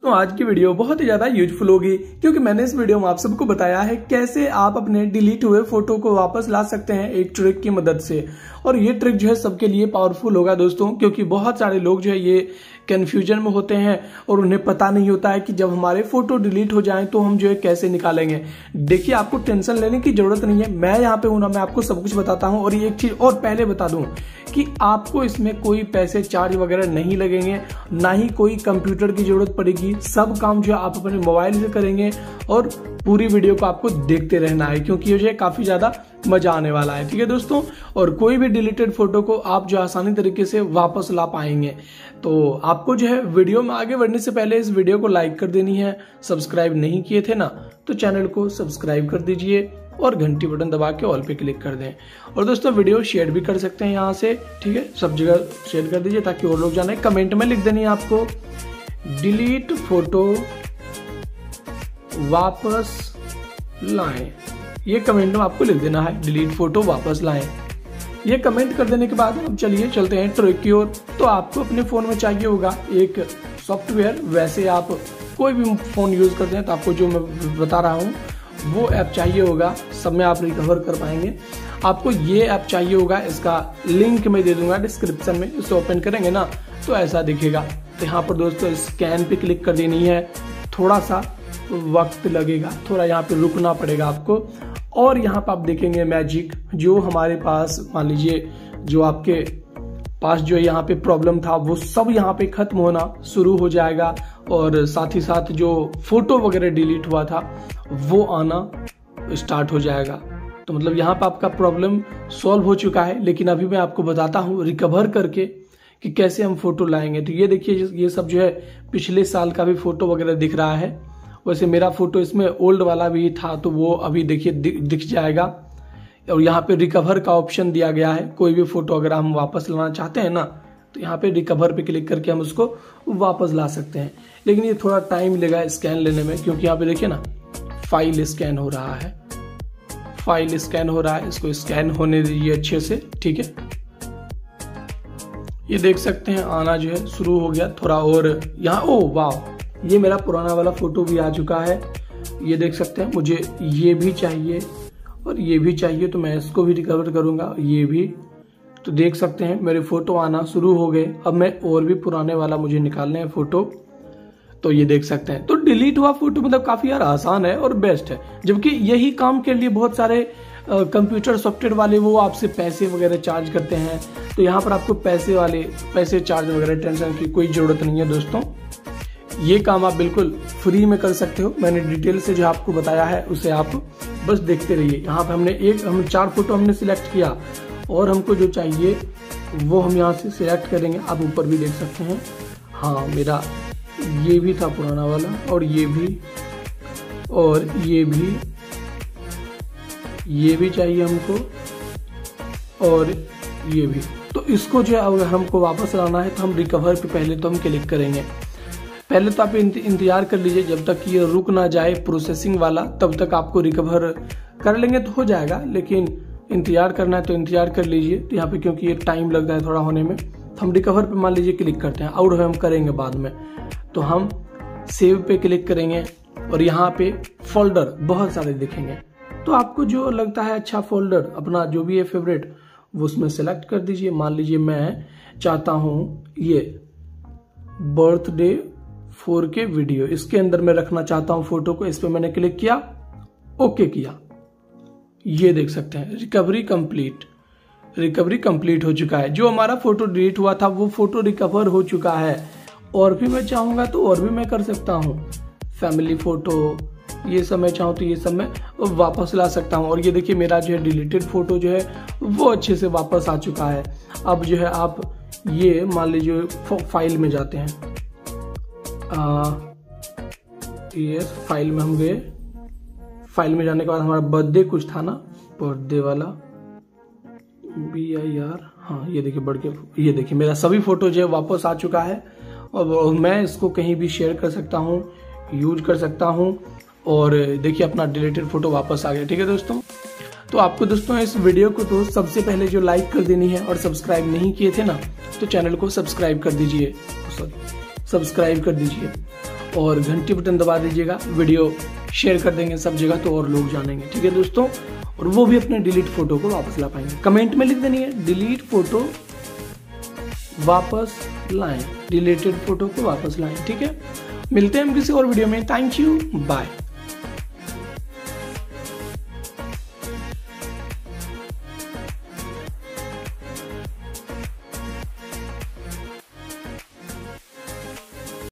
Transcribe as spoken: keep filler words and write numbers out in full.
तो आज की वीडियो बहुत ही ज्यादा यूजफुल होगी क्योंकि मैंने इस वीडियो में आप सबको बताया है कैसे आप अपने डिलीट हुए फोटो को वापस ला सकते हैं एक ट्रिक की मदद से। और ये ट्रिक जो है सबके लिए पावरफुल होगा दोस्तों, क्योंकि बहुत सारे लोग जो है ये कंफ्यूजन में होते हैं और उन्हें पता नहीं होता है कि जब हमारे फोटो डिलीट हो जाएं तो हम जो है कैसे निकालेंगे। देखिए, आपको टेंशन लेने की जरूरत नहीं है, मैं यहाँ पे हूं ना, मैं आपको सब कुछ बताता हूँ। और एक चीज और पहले बता दूं कि आपको इसमें कोई पैसे चार्ज वगैरह नहीं लगेंगे, ना ही कोई कंप्यूटर की जरूरत पड़ेगी। सब काम जो है आप अपने मोबाइल से करेंगे और पूरी वीडियो को आपको देखते रहना है क्योंकि ये जो है काफी ज्यादा मजा आने वाला है। ठीक है दोस्तों, और कोई भी डिलीटेड फोटो को आप जो आसानी तरीके से वापस ला पाएंगे। तो आपको जो है वीडियो में आगे बढ़ने से पहले इस वीडियो को लाइक कर देनी है। सब्सक्राइब नहीं किए थे ना तो चैनल को सब्सक्राइब कर दीजिए और घंटी बटन दबा के ऑल पे क्लिक कर दें। और दोस्तों वीडियो शेयर भी कर सकते हैं यहाँ से, ठीक है, सब जगह शेयर कर दीजिए ताकि और लोग जाने। कमेंट में लिख देनी है आपको डिलीट फोटो वापस लाएं, ये कमेंट में आपको लिख देना है डिलीट फोटो वापस लाएं। ये कमेंट कर देने के बाद अब चलिए चलते हैं ट्रिक की ओर। तो आपको अपने फोन में चाहिए होगा एक सॉफ्टवेयर। वैसे आप कोई भी फोन यूज करते हैं तो आपको जो मैं बता रहा हूँ वो ऐप चाहिए होगा, सब में आप रिकवर कर पाएंगे। आपको ये ऐप चाहिए होगा, इसका लिंक मैं दे दूंगा डिस्क्रिप्शन में। इसे ओपन करेंगे ना तो ऐसा दिखेगा। तो यहाँ पर दोस्तों स्कैन पे क्लिक कर देनी है। थोड़ा सा वक्त लगेगा, थोड़ा यहाँ पे रुकना पड़ेगा आपको। और यहाँ पर आप देखेंगे मैजिक, जो हमारे पास मान लीजिए जो आपके पास जो यहाँ पे प्रॉब्लम था वो सब यहाँ पे खत्म होना शुरू हो जाएगा। और साथ ही साथ जो फोटो वगैरह डिलीट हुआ था वो आना स्टार्ट हो जाएगा। तो मतलब यहाँ पे आपका प्रॉब्लम सॉल्व हो चुका है। लेकिन अभी मैं आपको बताता हूँ रिकवर करके कि कैसे हम फोटो लाएंगे। तो ये देखिए, ये सब जो है पिछले साल का भी फोटो वगैरह दिख रहा है। वैसे मेरा फोटो इसमें ओल्ड वाला भी था तो वो अभी देखिए दिख जाएगा। और यहाँ पे रिकवर का ऑप्शन दिया गया है। कोई भी फोटो अगर हम वापस लाना चाहते हैं ना तो यहाँ पे रिकवर पे क्लिक करके हम उसको वापस ला सकते हैं। लेकिन ये थोड़ा टाइम लेगा स्कैन लेने में, क्योंकि यहाँ पे देखिए ना फाइल स्कैन हो रहा है, फाइल स्कैन हो रहा है। इसको स्कैन होने दीजिए अच्छे से, ठीक है। ये देख सकते हैं आना जो है शुरू हो गया थोड़ा। और यहाँ ओ वाह, ये मेरा पुराना वाला फोटो भी आ चुका है। ये देख सकते हैं, मुझे ये भी चाहिए और ये भी चाहिए, तो मैं इसको भी रिकवर करूंगा, ये भी। तो देख सकते हैं मेरे फोटो आना शुरू हो गए। अब मैं और भी पुराने वाला मुझे निकालने हैं फोटो, तो ये देख सकते हैं। तो डिलीट हुआ फोटो मतलब काफी यार आसान है और बेस्ट है। जबकि यही काम के लिए बहुत सारे कंप्यूटर सॉफ्टवेयर वाले वो आपसे पैसे वगैरह चार्ज करते हैं। तो यहाँ पर आपको पैसे वाले पैसे चार्ज वगैरह टेंशन की कोई जरूरत नहीं है दोस्तों। ये काम आप बिल्कुल फ्री में कर सकते हो। मैंने डिटेल से जो आपको बताया है उसे आप बस देखते रहिए। यहाँ पे हमने एक हम चार फोटो हमने सिलेक्ट किया और हमको जो चाहिए वो हम यहाँ से सिलेक्ट करेंगे। आप ऊपर भी देख सकते हैं, हाँ मेरा ये भी था पुराना वाला, और ये भी, और ये भी, ये भी चाहिए हमको, और ये भी। तो इसको जो है अगर हमको वापस लाना है तो हम रिकवर पे पहले तो हम क्लिक करेंगे। पहले तो आप इंतजार कर लीजिए जब तक ये रुक ना जाए प्रोसेसिंग वाला, तब तक आपको रिकवर कर लेंगे तो हो जाएगा। लेकिन इंतजार करना है तो इंतजार कर लीजिए। तो यहाँ पे क्योंकि ये टाइम लगता है थोड़ा होने में, तो हम रिकवर पे मान लीजिए क्लिक करते हैं। और हम करेंगे बाद में, तो हम सेव पे क्लिक करेंगे और यहाँ पे फोल्डर बहुत सारे दिखेंगे। तो आपको जो लगता है अच्छा फोल्डर अपना जो भी है फेवरेट, वो उसमें सेलेक्ट कर दीजिए। मान लीजिए मैं चाहता हूँ ये बर्थडे फोर के वीडियो, इसके अंदर मैं रखना चाहता हूं फोटो को। इस पे मैंने क्लिक किया, ओके किया। ये देख सकते हैं रिकवरी कंप्लीट, रिकवरी कंप्लीट हो चुका है। जो हमारा फोटो डिलीट हुआ था वो फोटो रिकवर हो चुका है। और भी मैं चाहूंगा तो और भी मैं कर सकता हूं, फैमिली फोटो, ये सब मैं चाहूँ तो ये सब मैं वापस ला सकता हूँ। और ये देखिए मेरा जो है डिलीटेड फोटो जो है वो अच्छे से वापस आ चुका है। अब जो है आप ये मान लीजिए फाइल में जाते हैं, आ, ये फाइल में हम गए। फाइल में जाने के बाद हमारा बर्थडे कुछ था ना, बर्थडे वाला बी आई आर, हाँ ये देखिए बढ़ के, ये देखिए मेरा सभी फोटो जो है वापस आ चुका है। और मैं इसको कहीं भी शेयर कर सकता हूँ, यूज कर सकता हूँ। और देखिए अपना डिलीटेड फोटो वापस आ गया। ठीक है दोस्तों, तो आपको दोस्तों इस वीडियो को तो सबसे पहले जो लाइक कर देनी है, और सब्सक्राइब नहीं किए थे ना तो चैनल को सब्सक्राइब कर दीजिए, सॉरी सब्सक्राइब कर दीजिए। और घंटी बटन दबा दीजिएगा, वीडियो शेयर कर देंगे सब जगह तो और लोग जानेंगे। ठीक है दोस्तों, और वो भी अपने डिलीट फोटो को वापस ला पाएंगे। कमेंट में लिख देनी है डिलीट फोटो वापस लाएं, डिलीटेड फोटो को वापस लाएं। ठीक है, मिलते हैं हम किसी और वीडियो में। Thank you, bye.